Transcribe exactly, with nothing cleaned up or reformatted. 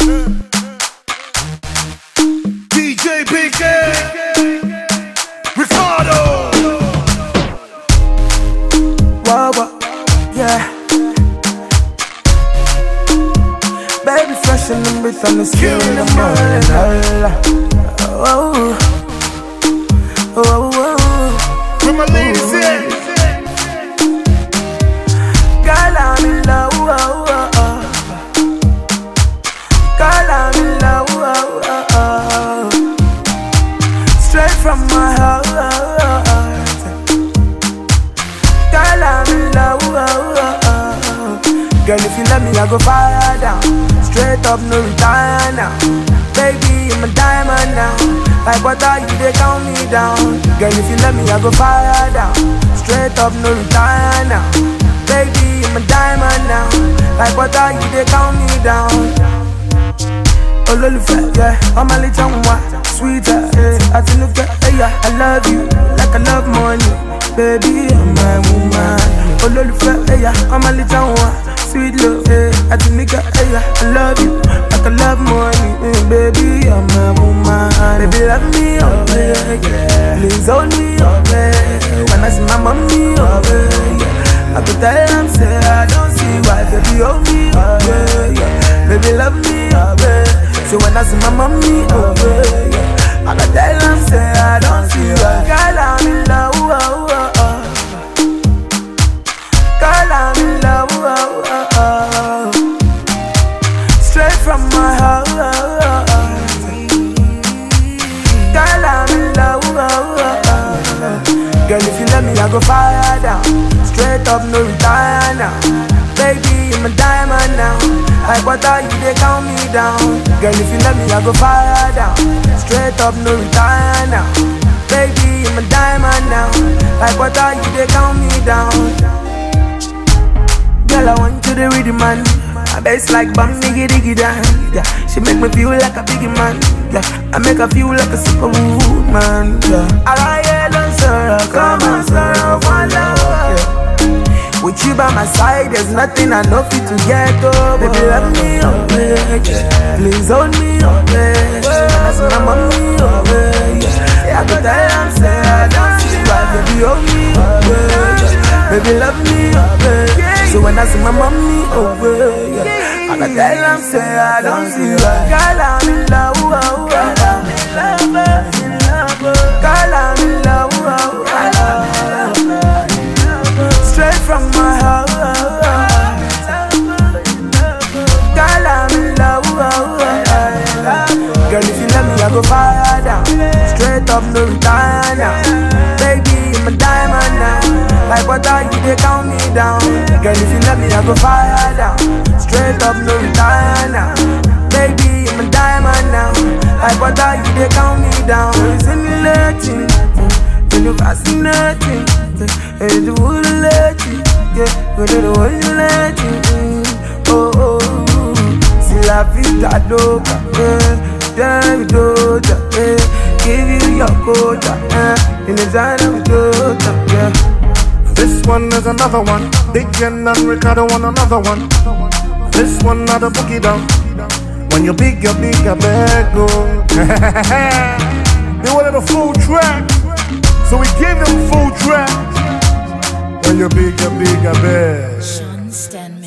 D J P K, Ricardo. Whoa, whoa, yeah. Baby fresh in the breath on the skin in the morning. Whoa, whoa, whoa. Where my ladies at? Girl, I'm in love. Whoa, whoa, whoa. Girl, I'm in love. Whoa, whoa, whoa. Straight from my heart. Girl, I'm in love. Whoa, whoa, whoa. Girl, if you let me, I go fire down. Straight up, no retire now. Baby, I'm a diamond now. Like water, you they count me down. Girl, if you let me, I go fire down. Straight up, no retire now. Baby, I'm a diamond now. Like water, you they count me down. Oh, Lolufet, yeah, I'm a little one. Sweeter, yeah, I think look at, yeah, I love you like I love money. Baby, I'm my woman. Oh, Lolufet, yeah, I'm a little one. Sweet love, yeah, I think look at, yeah, I love you like I love money. Yeah, baby, I'm my woman. Baby, love me, oh, yeah, yeah. Please hold me, oh, yeah. When I see my mommy, oh, yeah. I could tell them, say, I don't see why. Baby, hold me, oh, yeah, yeah. Baby, love me, oh, yeah. So when I see my mommy, oh, yeah, yeah. I could tell them, say, I don't see why. Girl, I'm in love, oh, oh, oh. Girl, I'm in love, oh, oh, oh. Straight from my heart, oh, oh, oh. Girl, I'm in love, oh, oh, oh. Girl, if you let me, I go fire down. Straight up, no retire now. Baby, I'm a diamond now. Like water, you they count me down. Girl, if you let me, I go fire down. Straight up, no retire now. Baby, I'm a diamond now. Like water, you they count me down. Girl, I want you to read the man. My bass like bam, diggy diggy down. Yeah, she make me feel like a biggie man. Yeah, I make her feel like a superwoman. Yeah, I got yellow sorrow, come on sorrow, one love. Yeah. With you by my side, there's nothing I know fit to get over. Baby, love me, oh yeah. Please hold me, oh yeah. That's my mommy, oh yeah. Yeah, I could tell them, say I don't see why. Baby, hold me, oh yeah. Baby, love me, oh yeah. So when I see my mommy, oh yeah, I could tell them, say I don't see why. Girl, I'm in love, oh yeah. I'm in love, I'm in love. Girl, I'm in love, oh yeah. Straight from my heart. Girl, I'm in love. Girl, if you let me, I go fire down. Straight up, no retire now. Baby, I'm a diamond now. Like water, you they count me down. Girl, if you let me, I go fire down. Straight up, no retire now. Baby, I'm a diamond now. Like water, you they count me down. It's stimulating, you're fascinating. It's the wood let you, yeah, but the way you let you, oh, oh, oh. C'est la vida loca, yeah, damn doja, yeah. Give you your quota, yeah, in the design of Toyota, yeah. This one is another one. Big Jen and Ricardo on another one. This one not a boogie down. When you're big, you're big, I beg go. They wanted a full track, so we gave them full track. When you're big, you're big, I beg. Sean Stanley.